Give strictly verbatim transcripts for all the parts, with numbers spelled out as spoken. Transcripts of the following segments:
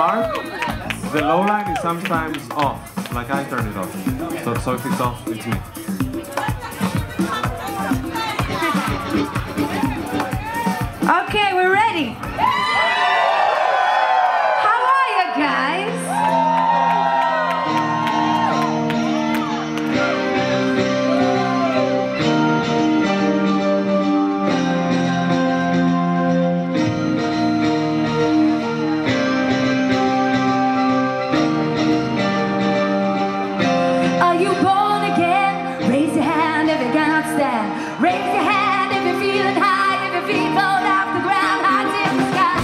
hard, the low line is sometimes off. Like I turn it off. So, so if it's off, it's me. Okay, we're ready. How are you guys? Are you born again? Raise your hand if you cannot stand. Raise your hand if you're feeling high, if your feet fall off the ground, hands in the sky.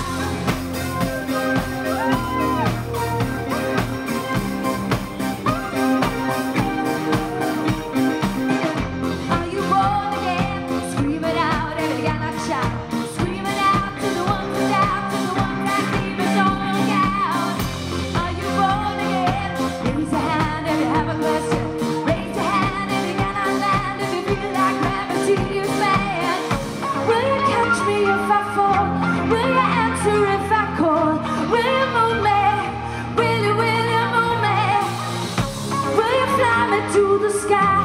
Are you born again? Scream it out if you cannot shout. Scream it out to the ones who doubt, to the ones that keep us on the lookout. Are you born again? Raise your hand if you have a question. Raise your hand if you cannot land, if you feel like gravity is mad. Will you catch me if I fall? Will you answer if I call? Will you move me? Will you, will you move me? Will you fly me to the sky?